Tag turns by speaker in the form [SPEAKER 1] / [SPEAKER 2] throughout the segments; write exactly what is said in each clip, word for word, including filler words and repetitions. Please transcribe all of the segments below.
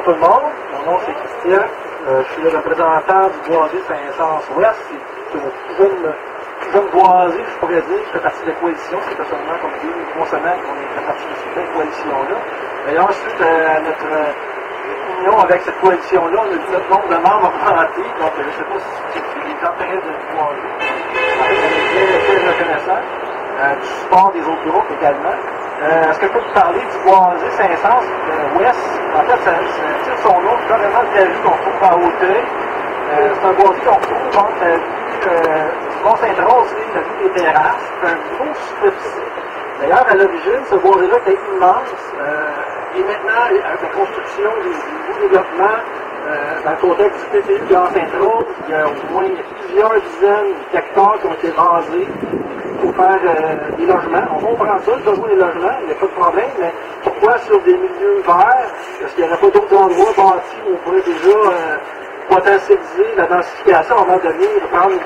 [SPEAKER 1] tout le monde, mon nom c'est Christian, euh, je suis le représentant du boisier Saint-Sens-Ouest. C'est une jeune, jeune boisier, je pourrais dire, je fais partie de la coalition, c'est seulement comme deux ou trois semaines qu'on est fait partie de cette coalition-là. D'ailleurs, suite à notre euh, union avec cette coalition-là, on a vu notre nombre de membres augmenter, donc je ne sais pas si c'est des intérêts de boisier. En fait, on est très, très reconnaissant euh, du support des autres groupes également. Euh, Est-ce que je peux vous parler du boisier Saint-Sens-Ouest? En fait, ça, ça tire son nom carrément de la rue qu'on trouve à Hauteuil. Euh, c'est un boisier qu'on trouve entre la rue euh, du Mont-Sainte-Rose et la rue des Terrasses. C'est un gros superficie. D'ailleurs, à l'origine, ce boisier-là était immense. Euh, et maintenant, avec la construction du nouveau développement, euh, dans le contexte du P T U de Sainte-Rose, il y a au moins plusieurs dizaines d'hectares qui ont été rasés pour faire euh, des logements. On comprend ça, le besoin des logements, il n'y a pas de problème, mais pourquoi sur des milieux verts? Parce qu'il n'y aurait pas d'autres endroits bâtis où on pourrait déjà euh, potentialiser la densification avant de venir prendre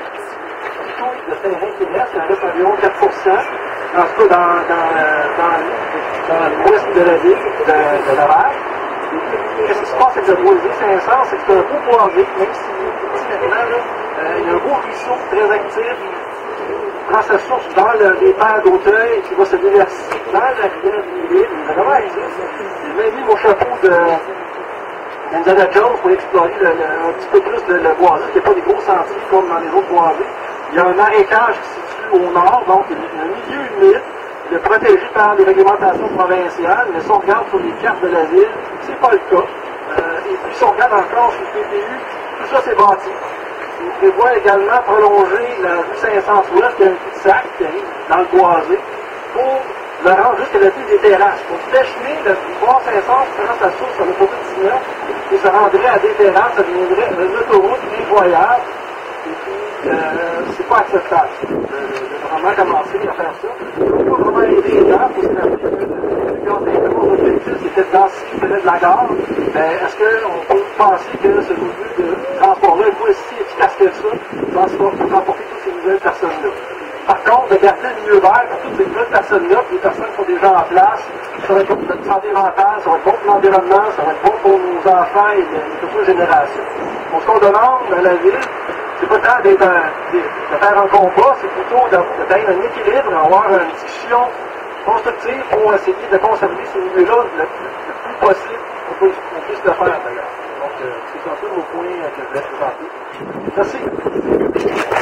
[SPEAKER 1] tout le terrain qui reste, il en reste environ quatre pour cent, en tout cas dans, dans, dans, dans l'ouest de la ville, de, de Laval. Qu'est-ce qui se passe avec le boisier Saint-Sens? C'est que c'est un beau boisier, même s'il est petit maintenant, là, euh, il y a un beau ruisseau très actif, prend sa source dans le, les terres d'Auteuil, qui va se déverser dans la rivière du Lille. Il est vraiment actif. J'ai même mis mon chapeau de d'Indiana Jones pour explorer le, le, un petit peu plus le, le boisier, il n'y a pas des gros sentiers comme dans les autres boisiers. Il y a un marécage qui se situe au nord, donc un milieu humide. Il est protégé par les réglementations provinciales, mais si on regarde sur les cartes de la ville, c'est pas le cas. Euh, et puis si on regarde encore sur le P T U, tout ça c'est bâti. Il prévoit également prolonger la rue Saint-Sens-Ouest, qui a un cul-de-sac qui arrive dans le boisé, pour le rendre jusqu'à la ville des Terrasses. Donc, dessiner le bois Saint-Sens prend sa source sur l'autoroute dix-neuf et se rendrait à des Terrasses, ça deviendrait une autoroute incroyable. Et puis, euh, c'est pas acceptable de, de vraiment commencer à faire ça. On ne peut pas vraiment aider les gars, il faut se rappeler que quand les gros objectifs, c'était de densifier de la gare. Ben, est-ce qu'on peut penser que ce milieu de transport-là est pas si efficace que ça pour transporter toutes ces nouvelles personnes-là? Par contre, de garder le milieu vert pour toutes ces nouvelles personnes-là, puis les personnes qui sont déjà en place, ça va être bon pour notre santé mentale, ça va être bon pour l'environnement, ça va être bon pour nos enfants et les futures générations. Donc, ce qu'on demande à la ville, c'est pas tant d'être un, de faire un combat, c'est plutôt d'atteindre un équilibre, d'avoir une discussion constructive pour essayer de conserver ces milieux-là le, le plus possible qu'on puisse, qu'on puisse le faire d'ailleurs. Donc, euh, c'est un peu mon point que je voulais présenter. Merci.